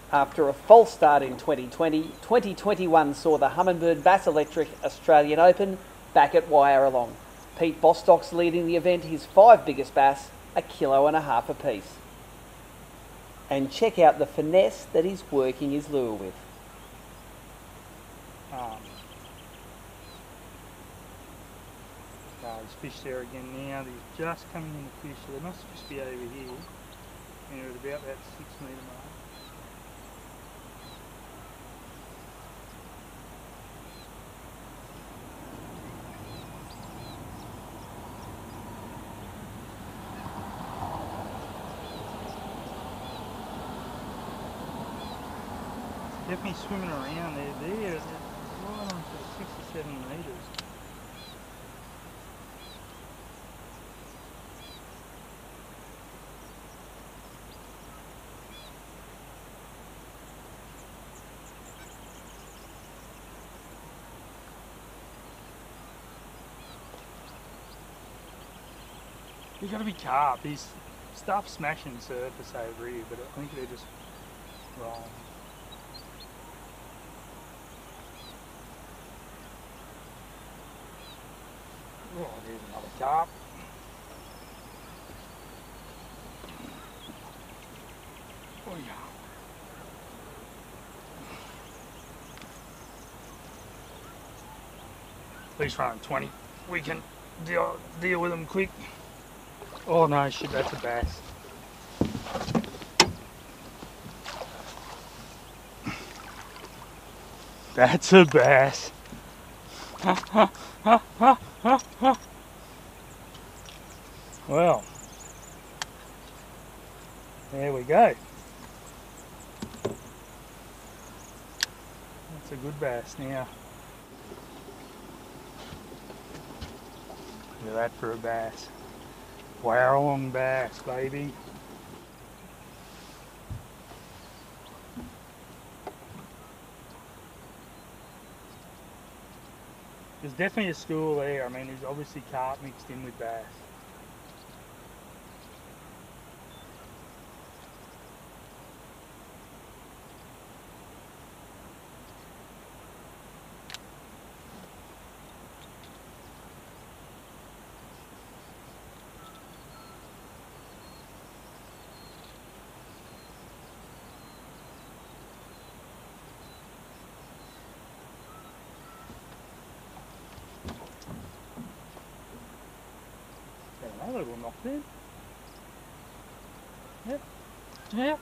After a false start in 2020, 2021 saw the Humminbird BASS Australian Open back at Wyaralong. Pete Bostock's leading the event, his 5 biggest bass, 1.5 kilos apiece. And check out the finesse that he's working his lure with. There's fish there again now. They're just coming in the fish, so they must just be over here. And they're at about that 6 metre mark. Definitely swimming around there. They're right on to 6 or 7 metres. You've got to be carp. These stuff smashing surface over here, but I think they're just wrong. Oh, there's another carp. Oh yeah. Please run 20. We can deal with them quick. Oh no, shit, that's a bass. That's a bass. Well, there we go. That's a good bass now. Look at that for a bass. Wyaralong bass, baby. There's definitely a school there. I mean, there's obviously carp mixed in with bass. Another little knock there. Yep. Yep.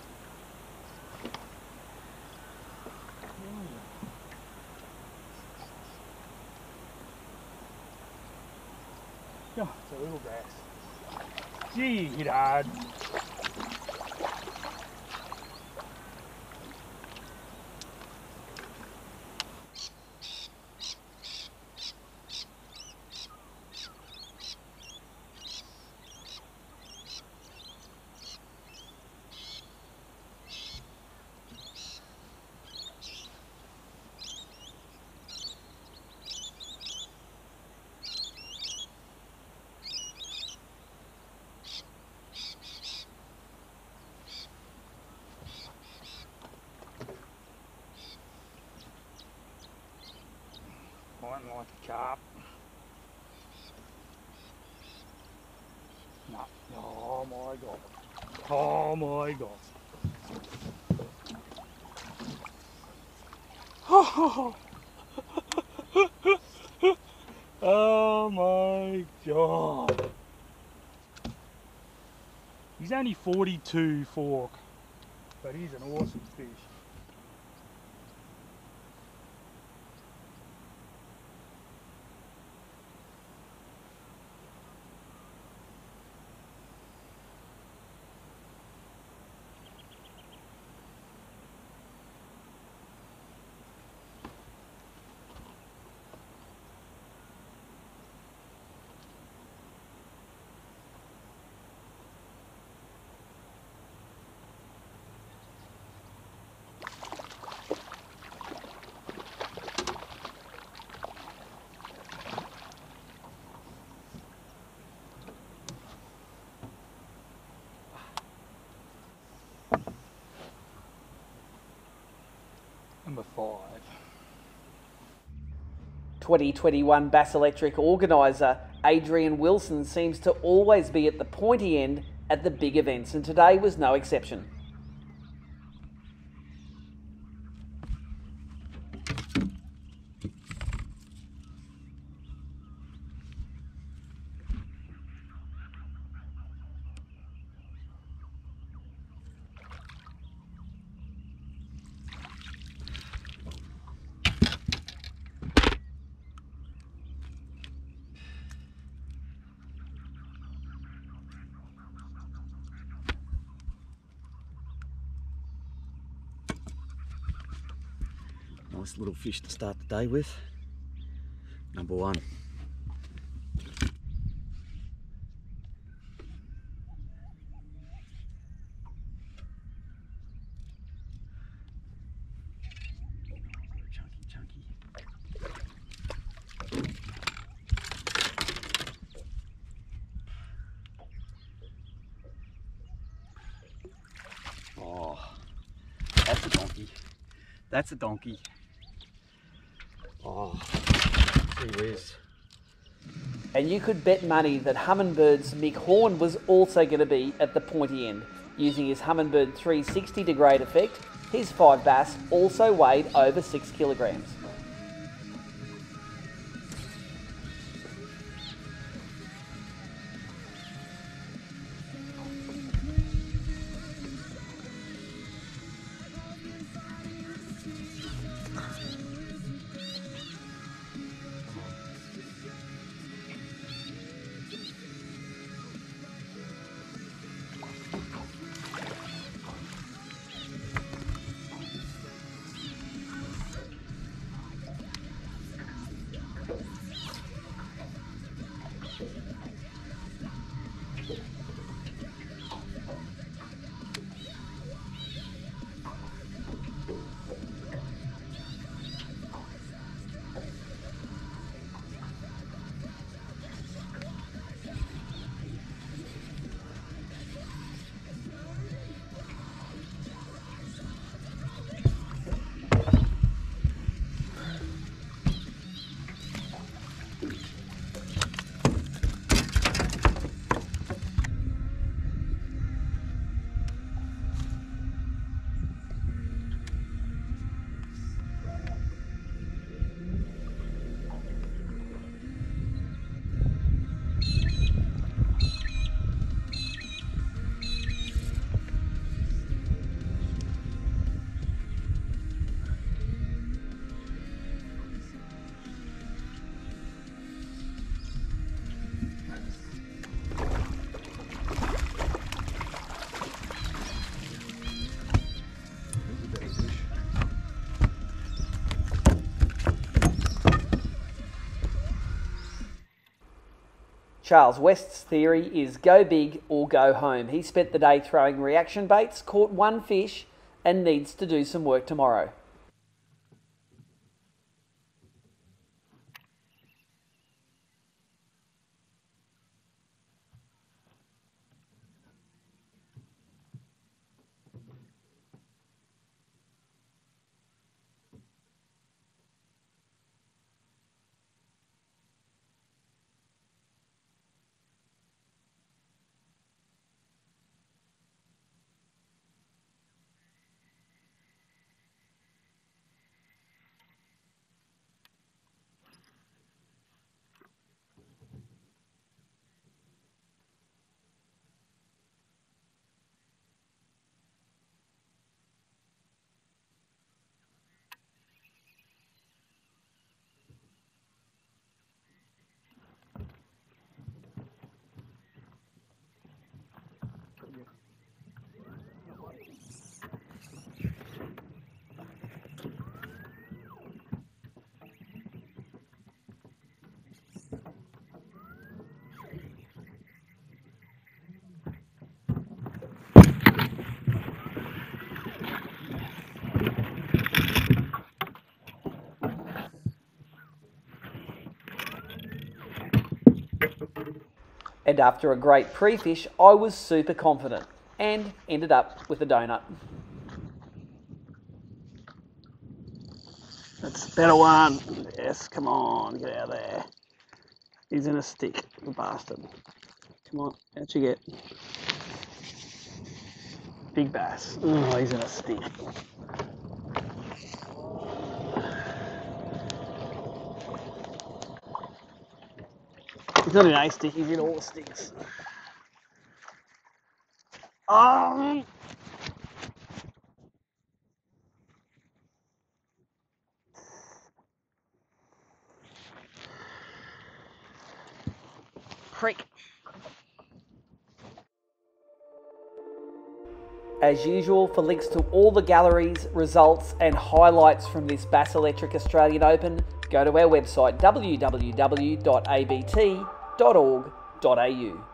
Oh, it's a little bass. Gee, hit hard. Fighting like a carp. No. Oh my god. Oh my god. Oh, oh my god. He's only 42 fork, but he's an awesome fish. Number 5. 2021 Bass Electric organiser Adrian Wilson seems to always be at the pointy end at the big events, and today was no exception. Nice little fish to start the day with. Number 1. Chunky. Oh, that's a donkey. That's a donkey. Oh, gee whiz. And you could bet money that Humminbird's Mick Horn was also going to be at the pointy end. Using his Humminbird 360 to great effect, his 5 bass also weighed over 6 kilograms. Charles West's theory is go big or go home. He spent the day throwing reaction baits, caught 1 fish, and needs to do some work tomorrow. And after a great pre-fish, I was super confident and ended up with a donut. That's a better one. Yes, come on, get out of there. He's in a stick, the bastard. Come on, how'd you get? Big bass. Oh, he's in a stick. He's not in a stick, he's in all the sticks. Creek. As usual, for links to all the galleries, results and highlights from this Bass Electric Australian Open, go to our website www.abt.org.au.